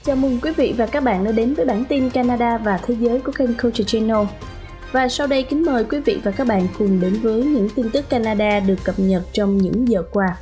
Chào mừng quý vị và các bạn đã đến với bản tin Canada và Thế giới của kênh Culture Channel. Và sau đây kính mời quý vị và các bạn cùng đến với những tin tức Canada được cập nhật trong những giờ qua.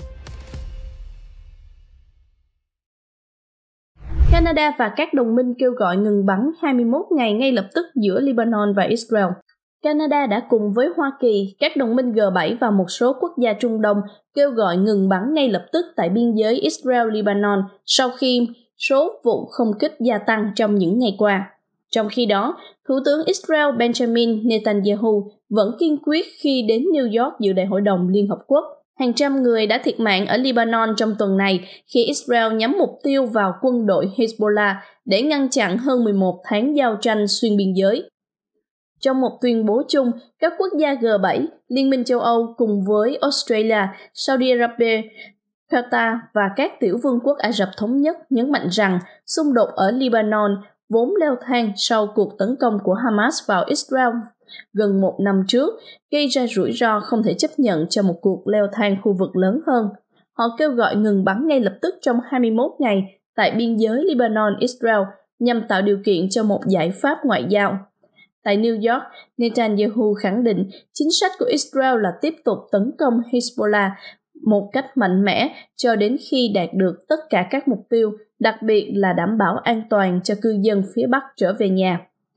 Canada và các đồng minh kêu gọi ngừng bắn 21 ngày ngay lập tức giữa Lebanon và Israel. Canada đã cùng với Hoa Kỳ, các đồng minh G7 và một số quốc gia Trung Đông kêu gọi ngừng bắn ngay lập tức tại biên giới Israel-Lebanon sau khi số vụ không kích gia tăng trong những ngày qua. Trong khi đó, Thủ tướng Israel Benjamin Netanyahu vẫn kiên quyết khi đến New York dự đại hội đồng Liên Hợp Quốc. Hàng trăm người đã thiệt mạng ở Lebanon trong tuần này khi Israel nhắm mục tiêu vào quân đội Hezbollah để ngăn chặn hơn 11 tháng giao tranh xuyên biên giới. Trong một tuyên bố chung, các quốc gia G7, Liên minh châu Âu cùng với Australia, Saudi Arabia, Qatar và các tiểu vương quốc Ả Rập Thống Nhất nhấn mạnh rằng xung đột ở Lebanon vốn leo thang sau cuộc tấn công của Hamas vào Israel gần một năm trước, gây ra rủi ro không thể chấp nhận cho một cuộc leo thang khu vực lớn hơn. Họ kêu gọi ngừng bắn ngay lập tức trong 21 ngày tại biên giới Lebanon-Israel nhằm tạo điều kiện cho một giải pháp ngoại giao. Tại New York, Netanyahu khẳng định chính sách của Israel là tiếp tục tấn công Hezbollah một cách mạnh mẽ cho đến khi đạt được tất cả các mục tiêu, đặc biệt là đảm bảo an toàn cho cư dân phía Bắc trở về nhà.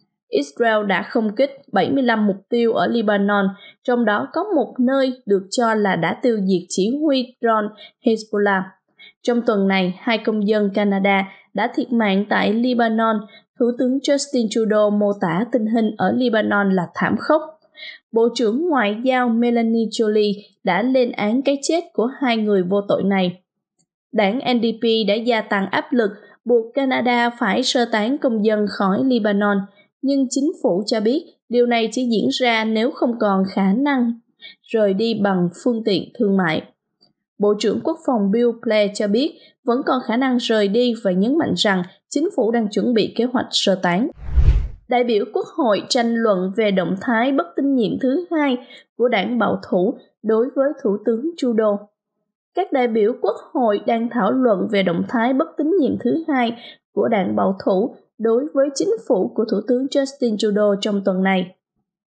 Israel đã không kích 75 mục tiêu ở Lebanon, trong đó có một nơi được cho là đã tiêu diệt chỉ huy drone Hezbollah. Trong tuần này, 2 công dân Canada đã thiệt mạng tại Lebanon. Thủ tướng Justin Trudeau mô tả tình hình ở Lebanon là thảm khốc. Bộ trưởng Ngoại giao Melanie Joly đã lên án cái chết của 2 người vô tội này. Đảng NDP đã gia tăng áp lực buộc Canada phải sơ tán công dân khỏi Lebanon, nhưng chính phủ cho biết điều này chỉ diễn ra nếu không còn khả năng rời đi bằng phương tiện thương mại. Bộ trưởng Quốc phòng Bill Blair cho biết vẫn còn khả năng rời đi và nhấn mạnh rằng chính phủ đang chuẩn bị kế hoạch sơ tán. Đại biểu Quốc hội tranh luận về động thái bất tín nhiệm thứ 2 của đảng bảo thủ đối với Thủ tướng Trudeau. Các đại biểu Quốc hội đang thảo luận về động thái bất tín nhiệm thứ 2 của đảng bảo thủ đối với chính phủ của Thủ tướng Justin Trudeau trong tuần này.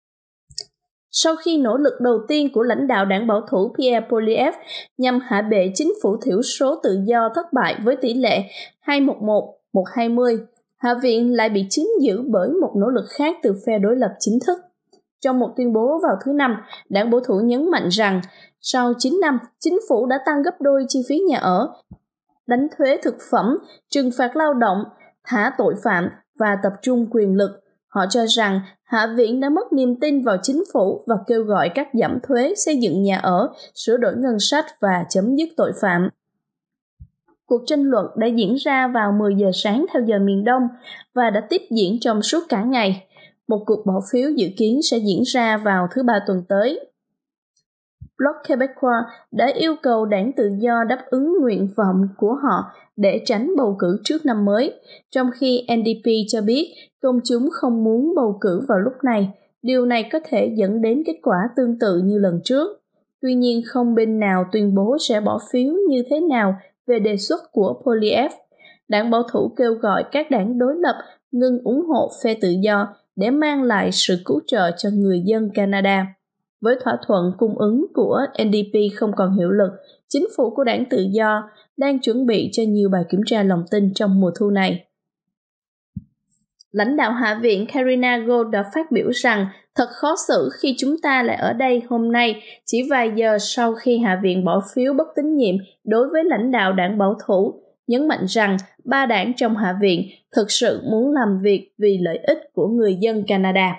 Sau khi nỗ lực đầu tiên của lãnh đạo đảng bảo thủ Pierre Poilievre nhằm hạ bệ chính phủ thiểu số tự do thất bại với tỷ lệ 211-120, Hạ viện lại bị chiếm giữ bởi một nỗ lực khác từ phe đối lập chính thức. Trong một tuyên bố vào thứ Năm, đảng bảo thủ nhấn mạnh rằng sau 9 năm, chính phủ đã tăng gấp đôi chi phí nhà ở, đánh thuế thực phẩm, trừng phạt lao động, thả tội phạm và tập trung quyền lực. Họ cho rằng Hạ viện đã mất niềm tin vào chính phủ và kêu gọi cắt giảm thuế, xây dựng nhà ở, sửa đổi ngân sách và chấm dứt tội phạm. Cuộc tranh luận đã diễn ra vào 10 giờ sáng theo giờ miền Đông và đã tiếp diễn trong suốt cả ngày. Một cuộc bỏ phiếu dự kiến sẽ diễn ra vào thứ Ba tuần tới. Bloc Québécois đã yêu cầu đảng tự do đáp ứng nguyện vọng của họ để tránh bầu cử trước năm mới, trong khi NDP cho biết công chúng không muốn bầu cử vào lúc này. Điều này có thể dẫn đến kết quả tương tự như lần trước. Tuy nhiên, không bên nào tuyên bố sẽ bỏ phiếu như thế nào về đề xuất của Poilievre. Đảng bảo thủ kêu gọi các đảng đối lập ngừng ủng hộ phe tự do để mang lại sự cứu trợ cho người dân Canada. Với thỏa thuận cung ứng của NDP không còn hiệu lực, chính phủ của đảng tự do đang chuẩn bị cho nhiều bài kiểm tra lòng tin trong mùa thu này. Lãnh đạo Hạ viện Karina Gold đã phát biểu rằng thật khó xử khi chúng ta lại ở đây hôm nay, chỉ vài giờ sau khi Hạ viện bỏ phiếu bất tín nhiệm đối với lãnh đạo đảng bảo thủ, nhấn mạnh rằng 3 đảng trong Hạ viện thực sự muốn làm việc vì lợi ích của người dân Canada.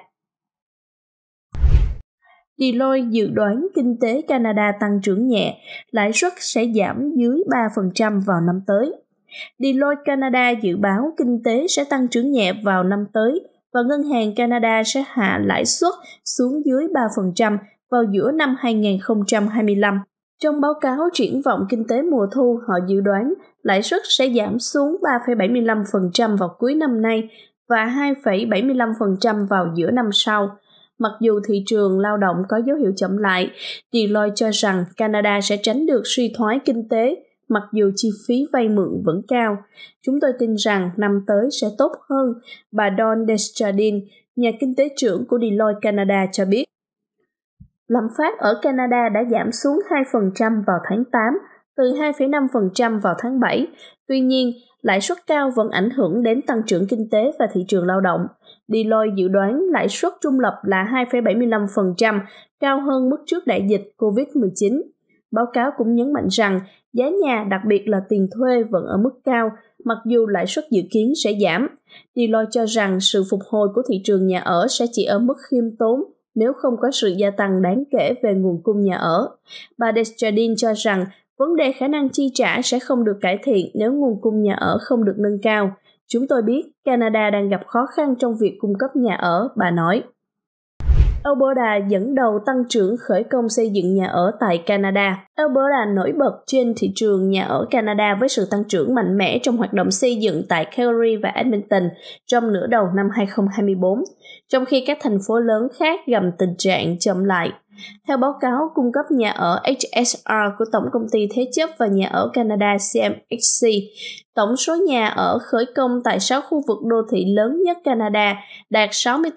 Deloitte dự đoán kinh tế Canada tăng trưởng nhẹ, lãi suất sẽ giảm dưới 3% vào năm tới. Deloitte Canada dự báo kinh tế sẽ tăng trưởng nhẹ vào năm tới và Ngân hàng Canada sẽ hạ lãi suất xuống dưới 3% vào giữa năm 2025. Trong báo cáo triển vọng kinh tế mùa thu, họ dự đoán lãi suất sẽ giảm xuống 3,75% vào cuối năm nay và 2,75% vào giữa năm sau. Mặc dù thị trường lao động có dấu hiệu chậm lại, Deloitte cho rằng Canada sẽ tránh được suy thoái kinh tế mặc dù chi phí vay mượn vẫn cao. Chúng tôi tin rằng năm tới sẽ tốt hơn, bà Dawn Desjardins, nhà kinh tế trưởng của Deloitte Canada cho biết. Lạm phát ở Canada đã giảm xuống 2% vào tháng 8, từ 2,5% vào tháng 7. Tuy nhiên, lãi suất cao vẫn ảnh hưởng đến tăng trưởng kinh tế và thị trường lao động. Deloitte dự đoán lãi suất trung lập là 2,75%, cao hơn mức trước đại dịch COVID-19. Báo cáo cũng nhấn mạnh rằng giá nhà, đặc biệt là tiền thuê, vẫn ở mức cao, mặc dù lãi suất dự kiến sẽ giảm. Deloitte cho rằng sự phục hồi của thị trường nhà ở sẽ chỉ ở mức khiêm tốn nếu không có sự gia tăng đáng kể về nguồn cung nhà ở. Bà Desjardins cho rằng vấn đề khả năng chi trả sẽ không được cải thiện nếu nguồn cung nhà ở không được nâng cao. Chúng tôi biết Canada đang gặp khó khăn trong việc cung cấp nhà ở, bà nói. Alberta dẫn đầu tăng trưởng khởi công xây dựng nhà ở tại Canada. Alberta nổi bật trên thị trường nhà ở Canada với sự tăng trưởng mạnh mẽ trong hoạt động xây dựng tại Calgary và Edmonton trong nửa đầu năm 2024, trong khi các thành phố lớn khác gặp tình trạng chậm lại. Theo báo cáo cung cấp nhà ở HSR của Tổng công ty Thế chấp và Nhà ở Canada CMHC, tổng số nhà ở khởi công tại 6 khu vực đô thị lớn nhất Canada đạt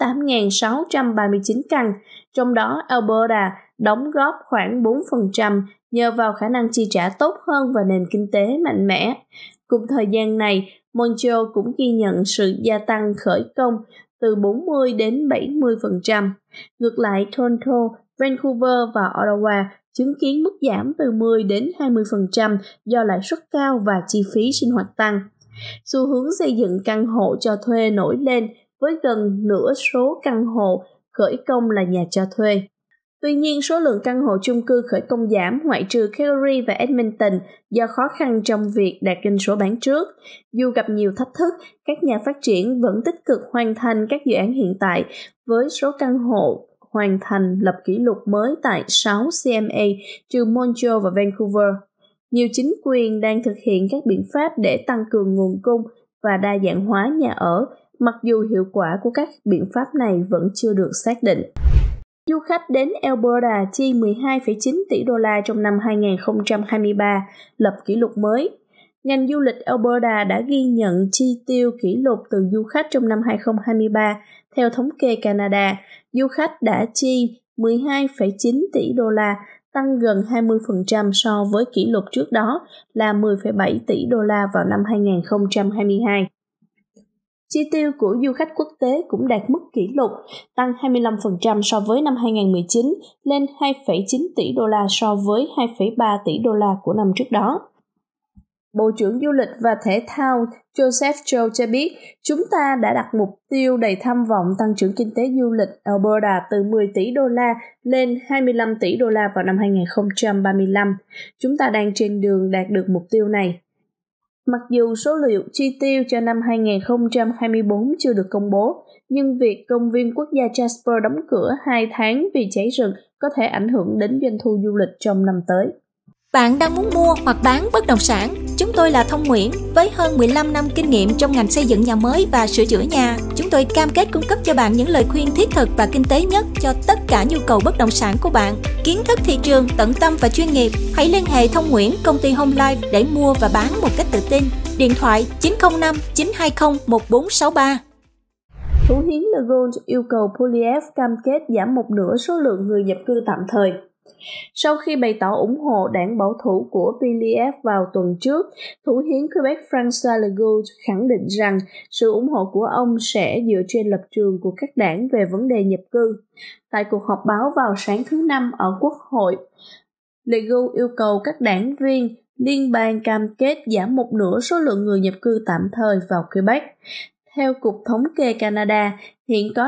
68.639 căn, trong đó Alberta đóng góp khoảng 4% nhờ vào khả năng chi trả tốt hơn và nền kinh tế mạnh mẽ. Cùng thời gian này, Montreal cũng ghi nhận sự gia tăng khởi công từ 40 đến 70%. Ngược lại, Toronto, Vancouver và Ottawa chứng kiến mức giảm từ 10 đến 20% do lãi suất cao và chi phí sinh hoạt tăng. Xu hướng xây dựng căn hộ cho thuê nổi lên với gần nửa số căn hộ khởi công là nhà cho thuê. Tuy nhiên, số lượng căn hộ chung cư khởi công giảm ngoại trừ Calgary và Edmonton do khó khăn trong việc đạt doanh số bán trước. Dù gặp nhiều thách thức, các nhà phát triển vẫn tích cực hoàn thành các dự án hiện tại với số căn hộ hoàn thành lập kỷ lục mới tại 6 CMA trừ Montreal và Vancouver. Nhiều chính quyền đang thực hiện các biện pháp để tăng cường nguồn cung và đa dạng hóa nhà ở, mặc dù hiệu quả của các biện pháp này vẫn chưa được xác định. Du khách đến Alberta chi 12,9 tỷ đô la trong năm 2023, lập kỷ lục mới. Ngành du lịch Alberta đã ghi nhận chi tiêu kỷ lục từ du khách trong năm 2023. Theo thống kê Canada, du khách đã chi 12,9 tỷ đô la, tăng gần 20% so với kỷ lục trước đó là 10,7 tỷ đô la vào năm 2022. Chi tiêu của du khách quốc tế cũng đạt mức kỷ lục, tăng 25% so với năm 2019, lên 2,9 tỷ đô la so với 2,3 tỷ đô la của năm trước đó. Bộ trưởng Du lịch và Thể thao Joseph Cho cho biết, chúng ta đã đặt mục tiêu đầy tham vọng tăng trưởng kinh tế du lịch Alberta từ 10 tỷ đô la lên 25 tỷ đô la vào năm 2035. Chúng ta đang trên đường đạt được mục tiêu này. Mặc dù số liệu chi tiêu cho năm 2024 chưa được công bố, nhưng việc công viên quốc gia Jasper đóng cửa 2 tháng vì cháy rừng có thể ảnh hưởng đến doanh thu du lịch trong năm tới. Bạn đang muốn mua hoặc bán bất động sản? Chúng tôi là Thông Nguyễn, với hơn 15 năm kinh nghiệm trong ngành xây dựng nhà mới và sửa chữa nhà. Chúng tôi cam kết cung cấp cho bạn những lời khuyên thiết thực và kinh tế nhất cho tất cả nhu cầu bất động sản của bạn. Kiến thức thị trường, tận tâm và chuyên nghiệp. Hãy liên hệ Thông Nguyễn, công ty Home Life để mua và bán một cách tự tin. Điện thoại 905 920 1463. Thủ hiến Le Gault yêu cầu Poilievre cam kết giảm một nửa số lượng người nhập cư tạm thời. Sau khi bày tỏ ủng hộ đảng bảo thủ của Poilievre vào tuần trước, Thủ hiến Quebec François Legault khẳng định rằng sự ủng hộ của ông sẽ dựa trên lập trường của các đảng về vấn đề nhập cư. Tại cuộc họp báo vào sáng thứ Năm ở Quốc hội, Legault yêu cầu các đảng viên liên bang cam kết giảm một nửa số lượng người nhập cư tạm thời vào Quebec. Theo Cục Thống kê Canada, hiện có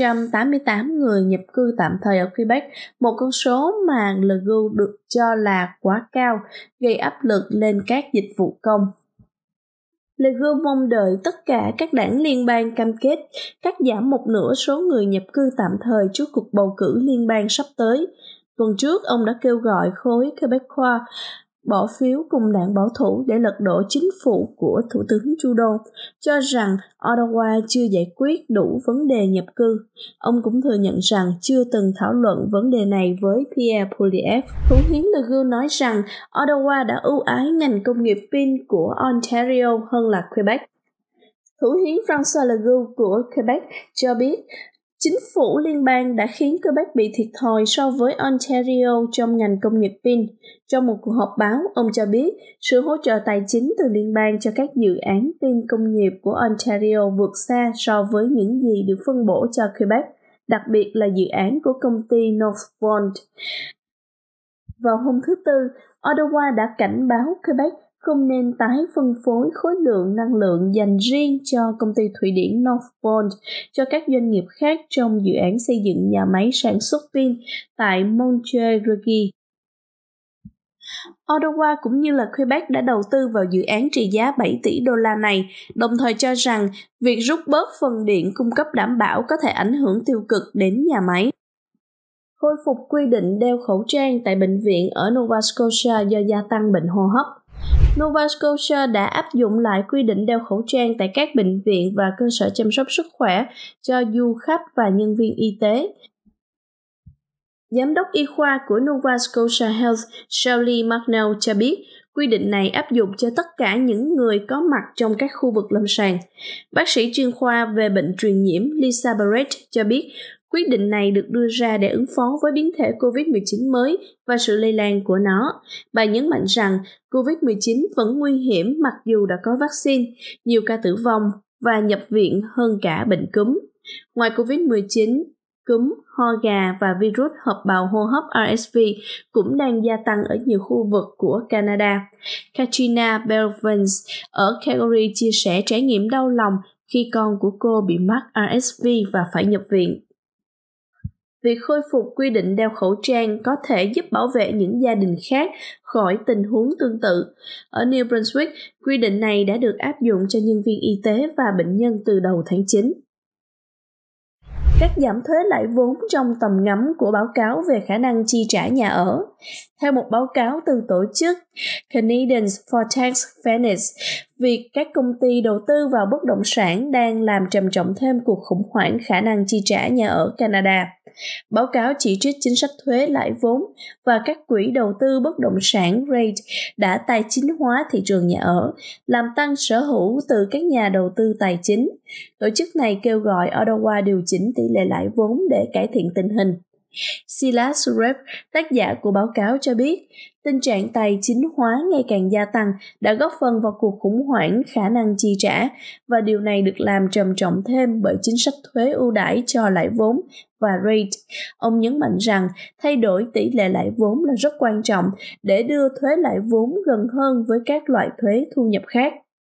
588 người nhập cư tạm thời ở Quebec, một con số mà Legault được cho là quá cao, gây áp lực lên các dịch vụ công. Legault mong đợi tất cả các đảng liên bang cam kết cắt giảm một nửa số người nhập cư tạm thời trước cuộc bầu cử liên bang sắp tới. Tuần trước, ông đã kêu gọi khối Quebecois bỏ phiếu cùng đảng bảo thủ để lật đổ chính phủ của Thủ tướng Trudeau, cho rằng Ottawa chưa giải quyết đủ vấn đề nhập cư. Ông cũng thừa nhận rằng chưa từng thảo luận vấn đề này với Pierre Poilievre. Thủ hiến Legault nói rằng Ottawa đã ưu ái ngành công nghiệp pin của Ontario hơn là Quebec. Thủ hiến François Legault của Quebec cho biết chính phủ liên bang đã khiến Quebec bị thiệt thòi so với Ontario trong ngành công nghiệp pin. Trong một cuộc họp báo, ông cho biết sự hỗ trợ tài chính từ liên bang cho các dự án pin công nghiệp của Ontario vượt xa so với những gì được phân bổ cho Quebec, đặc biệt là dự án của công ty Northvolt. Vào hôm thứ Tư, Ottawa đã cảnh báo Quebec không nên tái phân phối khối lượng năng lượng dành riêng cho công ty thủy điện Northvolt cho các doanh nghiệp khác trong dự án xây dựng nhà máy sản xuất pin tại Montérégie. Ottawa cũng như là Quebec đã đầu tư vào dự án trị giá 7 tỷ đô la này, đồng thời cho rằng việc rút bớt phần điện cung cấp đảm bảo có thể ảnh hưởng tiêu cực đến nhà máy. Khôi phục quy định đeo khẩu trang tại bệnh viện ở Nova Scotia do gia tăng bệnh hô hấp. Nova Scotia đã áp dụng lại quy định đeo khẩu trang tại các bệnh viện và cơ sở chăm sóc sức khỏe cho du khách và nhân viên y tế. Giám đốc y khoa của Nova Scotia Health, Shelley McNeil cho biết quy định này áp dụng cho tất cả những người có mặt trong các khu vực lâm sàng. Bác sĩ chuyên khoa về bệnh truyền nhiễm Lisa Barrett cho biết quyết định này được đưa ra để ứng phó với biến thể COVID-19 mới và sự lây lan của nó. Bà nhấn mạnh rằng COVID-19 vẫn nguy hiểm mặc dù đã có vaccine, nhiều ca tử vong và nhập viện hơn cả bệnh cúm. Ngoài COVID-19, cúm, ho gà và virus hợp bào hô hấp RSV cũng đang gia tăng ở nhiều khu vực của Canada. Katrina Belvins ở Calgary chia sẻ trải nghiệm đau lòng khi con của cô bị mắc RSV và phải nhập viện. Việc khôi phục quy định đeo khẩu trang có thể giúp bảo vệ những gia đình khác khỏi tình huống tương tự. Ở New Brunswick, quy định này đã được áp dụng cho nhân viên y tế và bệnh nhân từ đầu tháng 9. Cắt giảm thuế lãi vốn trong tầm ngắm của báo cáo về khả năng chi trả nhà ở. Theo một báo cáo từ tổ chức Canadians for Tax Fairness, việc các công ty đầu tư vào bất động sản đang làm trầm trọng thêm cuộc khủng hoảng khả năng chi trả nhà ở Canada. Báo cáo chỉ trích chính sách thuế lãi vốn và các quỹ đầu tư bất động sản REIT đã tài chính hóa thị trường nhà ở, làm tăng sở hữu từ các nhà đầu tư tài chính. Tổ chức này kêu gọi Ottawa điều chỉnh tỷ lệ lãi vốn để cải thiện tình hình. Silas Surep, tác giả của báo cáo cho biết, tình trạng tài chính hóa ngày càng gia tăng đã góp phần vào cuộc khủng hoảng khả năng chi trả, và điều này được làm trầm trọng thêm bởi chính sách thuế ưu đãi cho lãi vốn và REIT. Ông nhấn mạnh rằng thay đổi tỷ lệ lãi vốn là rất quan trọng để đưa thuế lãi vốn gần hơn với các loại thuế thu nhập khác.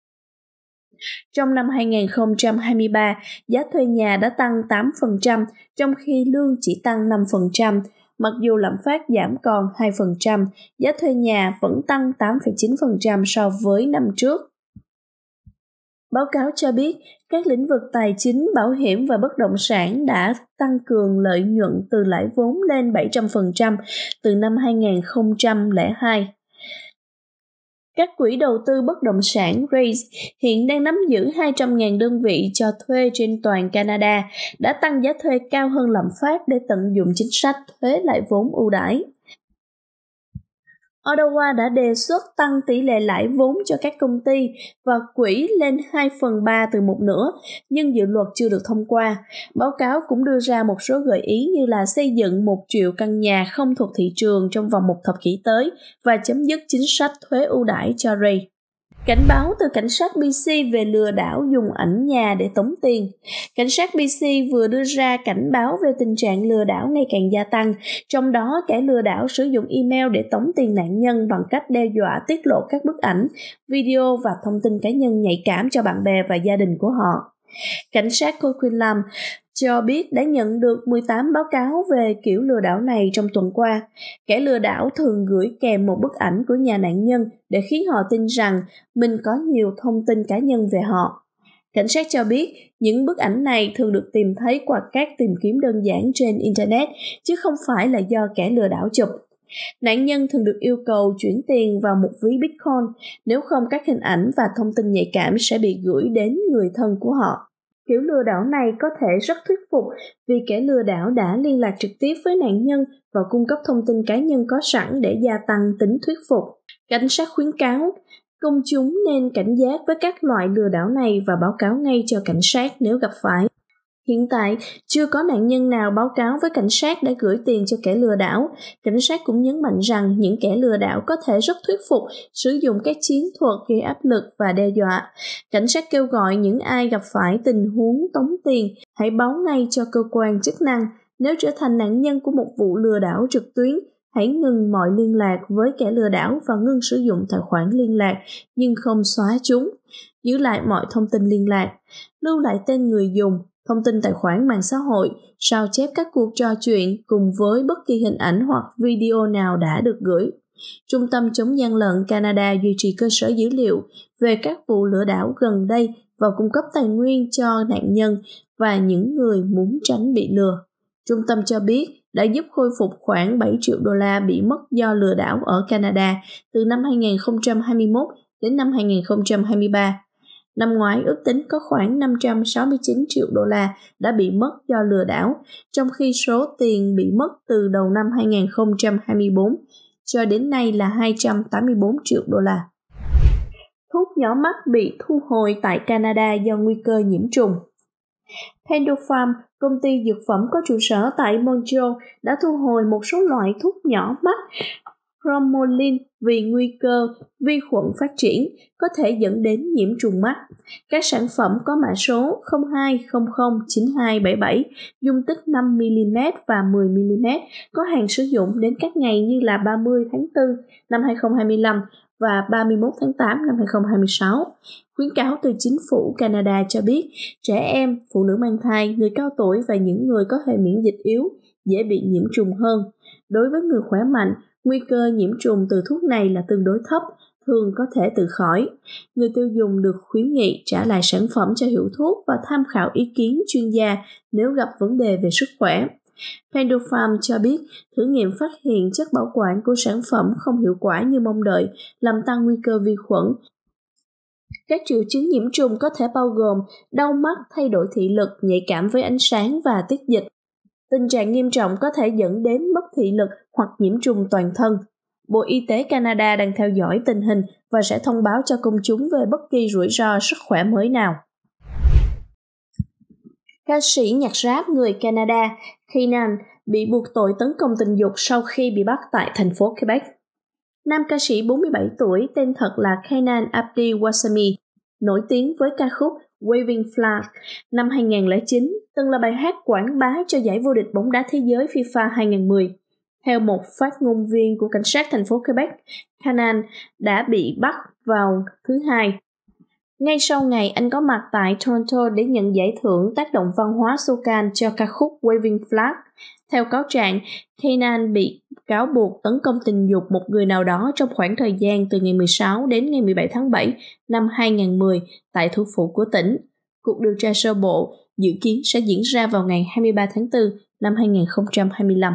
Trong năm 2023, giá thuê nhà đã tăng 8%, trong khi lương chỉ tăng 5%. Mặc dù lạm phát giảm còn 2%, giá thuê nhà vẫn tăng 8,9% so với năm trước. Báo cáo cho biết, các lĩnh vực tài chính, bảo hiểm và bất động sản đã tăng cường lợi nhuận từ lãi vốn lên 700% từ năm 2002. Các quỹ đầu tư bất động sản REIT hiện đang nắm giữ 200.000 đơn vị cho thuê trên toàn Canada, đã tăng giá thuê cao hơn lạm phát để tận dụng chính sách thuế lãi vốn ưu đãi. Ottawa đã đề xuất tăng tỷ lệ lãi vốn cho các công ty và quỹ lên 2/3 từ 1/2, nhưng dự luật chưa được thông qua. Báo cáo cũng đưa ra một số gợi ý như là xây dựng 1 triệu căn nhà không thuộc thị trường trong vòng 1 thập kỷ tới và chấm dứt chính sách thuế ưu đãi cho REIT. Cảnh báo từ cảnh sát BC về lừa đảo dùng ảnh nhà để tống tiền. Cảnh sát BC vừa đưa ra cảnh báo về tình trạng lừa đảo ngày càng gia tăng, trong đó kẻ lừa đảo sử dụng email để tống tiền nạn nhân bằng cách đe dọa tiết lộ các bức ảnh, video và thông tin cá nhân nhạy cảm cho bạn bè và gia đình của họ. Cảnh sát Coquitlam cho biết đã nhận được 18 báo cáo về kiểu lừa đảo này trong tuần qua. Kẻ lừa đảo thường gửi kèm một bức ảnh của nhà nạn nhân để khiến họ tin rằng mình có nhiều thông tin cá nhân về họ. Cảnh sát cho biết những bức ảnh này thường được tìm thấy qua các tìm kiếm đơn giản trên Internet, chứ không phải là do kẻ lừa đảo chụp. Nạn nhân thường được yêu cầu chuyển tiền vào một ví Bitcoin, nếu không các hình ảnh và thông tin nhạy cảm sẽ bị gửi đến người thân của họ. Kiểu lừa đảo này có thể rất thuyết phục vì kẻ lừa đảo đã liên lạc trực tiếp với nạn nhân và cung cấp thông tin cá nhân có sẵn để gia tăng tính thuyết phục. Cảnh sát khuyến cáo công chúng nên cảnh giác với các loại lừa đảo này và báo cáo ngay cho cảnh sát nếu gặp phải. Hiện tại, chưa có nạn nhân nào báo cáo với cảnh sát đã gửi tiền cho kẻ lừa đảo. Cảnh sát cũng nhấn mạnh rằng những kẻ lừa đảo có thể rất thuyết phục, sử dụng các chiến thuật gây áp lực và đe dọa. Cảnh sát kêu gọi những ai gặp phải tình huống tống tiền, hãy báo ngay cho cơ quan chức năng. Nếu trở thành nạn nhân của một vụ lừa đảo trực tuyến, hãy ngừng mọi liên lạc với kẻ lừa đảo và ngưng sử dụng tài khoản liên lạc, nhưng không xóa chúng. Giữ lại mọi thông tin liên lạc, lưu lại tên người dùng, thông tin tài khoản mạng xã hội, sao chép các cuộc trò chuyện cùng với bất kỳ hình ảnh hoặc video nào đã được gửi. Trung tâm chống gian lận Canada duy trì cơ sở dữ liệu về các vụ lừa đảo gần đây và cung cấp tài nguyên cho nạn nhân và những người muốn tránh bị lừa. Trung tâm cho biết đã giúp khôi phục khoảng 7 triệu đô la bị mất do lừa đảo ở Canada từ năm 2021 đến năm 2023. Năm ngoái ước tính có khoảng 569 triệu đô la đã bị mất do lừa đảo, trong khi số tiền bị mất từ đầu năm 2024 cho đến nay là 284 triệu đô la. Thuốc nhỏ mắt bị thu hồi tại Canada do nguy cơ nhiễm trùng. Pendopharm, công ty dược phẩm có trụ sở tại Montreal, đã thu hồi một số loại thuốc nhỏ mắt Promolin vì nguy cơ vi khuẩn phát triển có thể dẫn đến nhiễm trùng mắt. Các sản phẩm có mã số 02009277, dung tích 5mm và 10mm, có hạn sử dụng đến các ngày như là 30 tháng 4 năm 2025 và 31 tháng 8 năm 2026. Khuyến cáo từ chính phủ Canada cho biết trẻ em, phụ nữ mang thai, người cao tuổi và những người có hệ miễn dịch yếu dễ bị nhiễm trùng hơn. Đối với người khỏe mạnh, nguy cơ nhiễm trùng từ thuốc này là tương đối thấp, thường có thể tự khỏi. Người tiêu dùng được khuyến nghị trả lại sản phẩm cho hiệu thuốc và tham khảo ý kiến chuyên gia nếu gặp vấn đề về sức khỏe. Pendopharm cho biết thử nghiệm phát hiện chất bảo quản của sản phẩm không hiệu quả như mong đợi, làm tăng nguy cơ vi khuẩn. Các triệu chứng nhiễm trùng có thể bao gồm đau mắt, thay đổi thị lực, nhạy cảm với ánh sáng và tiết dịch. Tình trạng nghiêm trọng có thể dẫn đến mất thị lực hoặc nhiễm trùng toàn thân. Bộ Y tế Canada đang theo dõi tình hình và sẽ thông báo cho công chúng về bất kỳ rủi ro sức khỏe mới nào. Ca sĩ nhạc rap người Canada Kanan bị buộc tội tấn công tình dục sau khi bị bắt tại thành phố Quebec. Nam ca sĩ 47 tuổi tên thật là Kanan Abdi Wassami, nổi tiếng với ca khúc Waving Flag năm 2009, từng là bài hát quảng bá cho giải vô địch bóng đá thế giới FIFA 2010. Theo một phát ngôn viên của cảnh sát thành phố Quebec, Kanan đã bị bắt vào thứ Hai. Ngay sau ngày anh có mặt tại Toronto để nhận giải thưởng tác động văn hóa Socan cho ca khúc Waving Flag. Theo cáo trạng, Kanan bị cáo buộc tấn công tình dục một người nào đó trong khoảng thời gian từ ngày 16 đến ngày 17 tháng 7 năm 2010 tại thủ phủ của tỉnh. Cuộc điều tra sơ bộ dự kiến sẽ diễn ra vào ngày 23 tháng 4 năm 2025.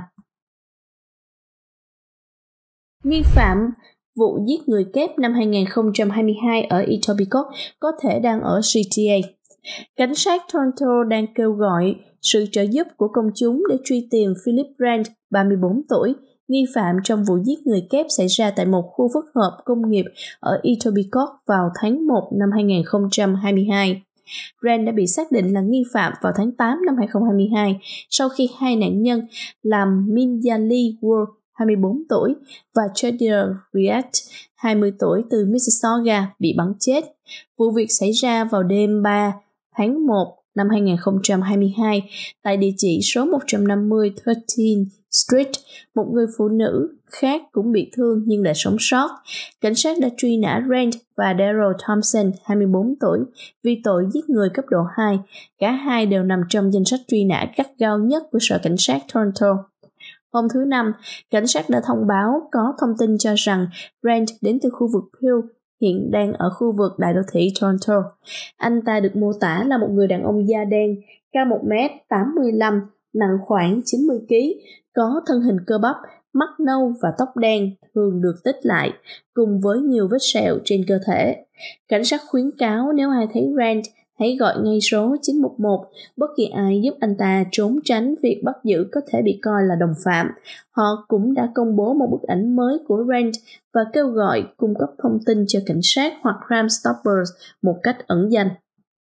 Nghi phạm vụ giết người kép năm 2022 ở Etobicoke có thể đang ở GTA. Cảnh sát Toronto đang kêu gọi sự trợ giúp của công chúng để truy tìm Philip Rand, 34 tuổi, nghi phạm trong vụ giết người kép xảy ra tại một khu phức hợp công nghiệp ở Etobicoke vào tháng 1 năm 2022. Rand đã bị xác định là nghi phạm vào tháng 8 năm 2022 sau khi hai nạn nhân là Minjali Ward, 24 tuổi, và Jadiel Riat, 20 tuổi từ Mississauga bị bắn chết. Vụ việc xảy ra vào đêm 3 tháng 1 năm 2022 tại địa chỉ số 150 13th Street. Một người phụ nữ khác cũng bị thương nhưng đã sống sót. Cảnh sát đã truy nã Rand và Daryl Thompson, 24 tuổi, vì tội giết người cấp độ 2. Cả hai đều nằm trong danh sách truy nã gắt gao nhất của Sở Cảnh sát Toronto. Hôm thứ Năm, cảnh sát đã thông báo có thông tin cho rằng Rand đến từ khu vực Peel, hiện đang ở khu vực đại đô thị Toronto. Anh ta được mô tả là một người đàn ông da đen, cao 1m85, nặng khoảng 90kg, có thân hình cơ bắp, mắt nâu và tóc đen thường được tích lại, cùng với nhiều vết sẹo trên cơ thể. Cảnh sát khuyến cáo nếu ai thấy Rand, hãy gọi ngay số 911, bất kỳ ai giúp anh ta trốn tránh việc bắt giữ có thể bị coi là đồng phạm. Họ cũng đã công bố một bức ảnh mới của Rand và kêu gọi cung cấp thông tin cho cảnh sát hoặc Crime Stoppers một cách ẩn danh.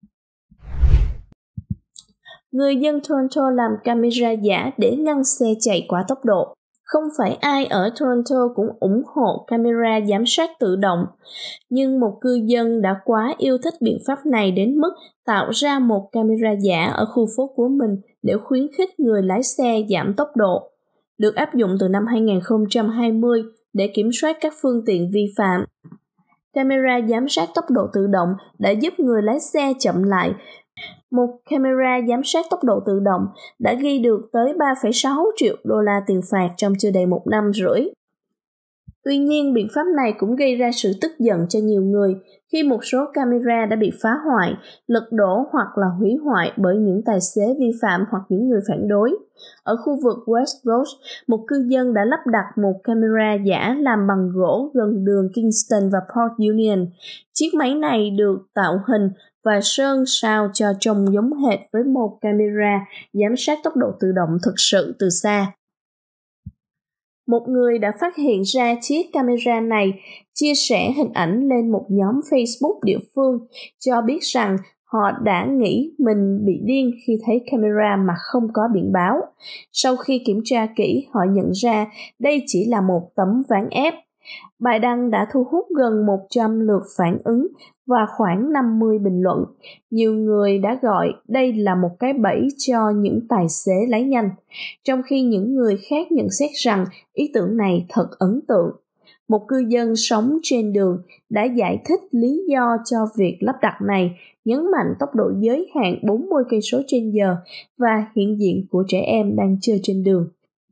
Người dân Toronto làm camera giả để ngăn xe chạy quá tốc độ. Không phải ai ở Toronto cũng ủng hộ camera giám sát tự động, nhưng một cư dân đã quá yêu thích biện pháp này đến mức tạo ra một camera giả ở khu phố của mình để khuyến khích người lái xe giảm tốc độ. Được áp dụng từ năm 2020 để kiểm soát các phương tiện vi phạm. Camera giám sát tốc độ tự động đã giúp người lái xe chậm lại. Một camera giám sát tốc độ tự động đã ghi được tới 3,6 triệu đô la tiền phạt trong chưa đầy 1 năm rưỡi. Tuy nhiên, biện pháp này cũng gây ra sự tức giận cho nhiều người khi một số camera đã bị phá hoại, lật đổ hoặc là hủy hoại bởi những tài xế vi phạm hoặc những người phản đối. Ở khu vực West Road, một cư dân đã lắp đặt một camera giả làm bằng gỗ gần đường Kingston và Port Union. Chiếc máy này được tạo hình và sơn sao cho trông giống hệt với một camera giám sát tốc độ tự động thực sự từ xa. Một người đã phát hiện ra chiếc camera này chia sẻ hình ảnh lên một nhóm Facebook địa phương, cho biết rằng họ đã nghĩ mình bị điên khi thấy camera mà không có biển báo. Sau khi kiểm tra kỹ, họ nhận ra đây chỉ là một tấm ván ép. Bài đăng đã thu hút gần 100 lượt phản ứng và khoảng 50 bình luận. Nhiều người đã gọi đây là một cái bẫy cho những tài xế lái nhanh, trong khi những người khác nhận xét rằng ý tưởng này thật ấn tượng. Một cư dân sống trên đường đã giải thích lý do cho việc lắp đặt này, nhấn mạnh tốc độ giới hạn 40 cây số trên giờ và hiện diện của trẻ em đang chơi trên đường.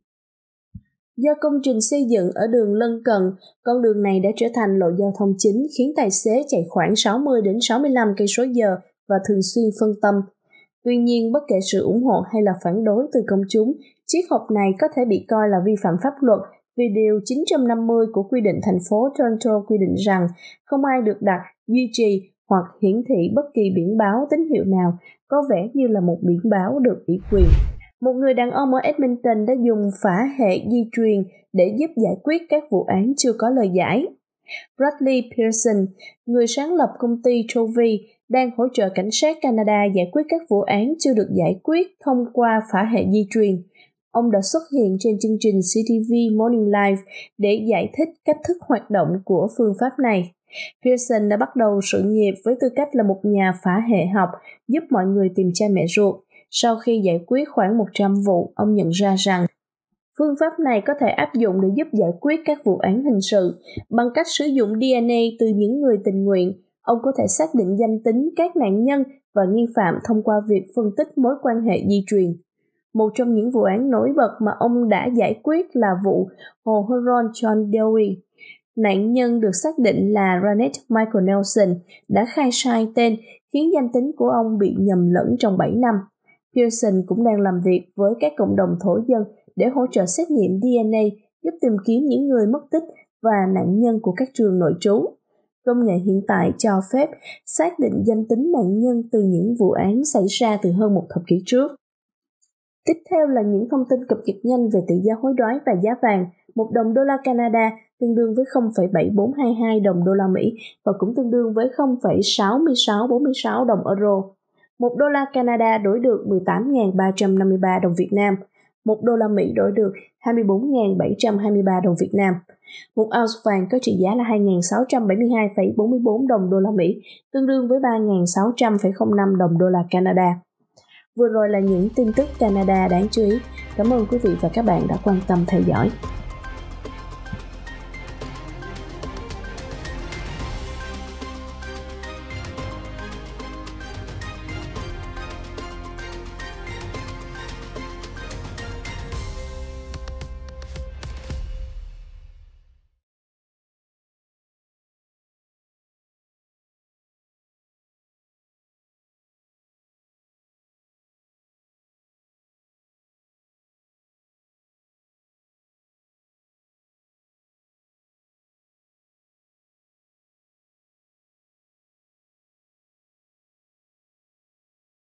Do công trình xây dựng ở đường lân cận, con đường này đã trở thành lộ giao thông chính khiến tài xế chạy khoảng 60 đến 65 cây số giờ và thường xuyên phân tâm. Tuy nhiên, bất kể sự ủng hộ hay là phản đối từ công chúng, chiếc hộp này có thể bị coi là vi phạm pháp luật vì Điều 950 của quy định thành phố Toronto quy định rằng không ai được đặt, duy trì hoặc hiển thị bất kỳ biển báo tín hiệu nào có vẻ như là một biển báo được ủy quyền. Một người đàn ông ở Edmonton đã dùng phả hệ di truyền để giúp giải quyết các vụ án chưa có lời giải. Bradley Pearson, người sáng lập công ty Trovy, đang hỗ trợ cảnh sát Canada giải quyết các vụ án chưa được giải quyết thông qua phả hệ di truyền. Ông đã xuất hiện trên chương trình CTV Morning Live để giải thích cách thức hoạt động của phương pháp này. Pearson đã bắt đầu sự nghiệp với tư cách là một nhà phả hệ học, giúp mọi người tìm cha mẹ ruột. Sau khi giải quyết khoảng 100 vụ, ông nhận ra rằng phương pháp này có thể áp dụng để giúp giải quyết các vụ án hình sự. Bằng cách sử dụng DNA từ những người tình nguyện, ông có thể xác định danh tính các nạn nhân và nghi phạm thông qua việc phân tích mối quan hệ di truyền. Một trong những vụ án nổi bật mà ông đã giải quyết là vụ Hồ Huron John Doe. Nạn nhân được xác định là Ranett Michael Nelson đã khai sai tên, khiến danh tính của ông bị nhầm lẫn trong 7 năm. Pearson cũng đang làm việc với các cộng đồng thổ dân để hỗ trợ xét nghiệm DNA, giúp tìm kiếm những người mất tích và nạn nhân của các trường nội trú. Công nghệ hiện tại cho phép xác định danh tính nạn nhân từ những vụ án xảy ra từ hơn một thập kỷ trước. Tiếp theo là những thông tin cập nhật nhanh về tỷ giá hối đoái và giá vàng. 1 đồng đô la Canada tương đương với 0,7422 đồng đô la Mỹ và cũng tương đương với 0,6646 đồng euro. 1 đô la Canada đổi được 18.353 đồng Việt Nam. 1 đô la Mỹ đổi được 24.723 đồng Việt Nam. Một ounce vàng có trị giá là 2.672,44 đồng đô la Mỹ, tương đương với 3.600,05 đồng đô la Canada. Vừa rồi là những tin tức Canada đáng chú ý. Cảm ơn quý vị và các bạn đã quan tâm theo dõi.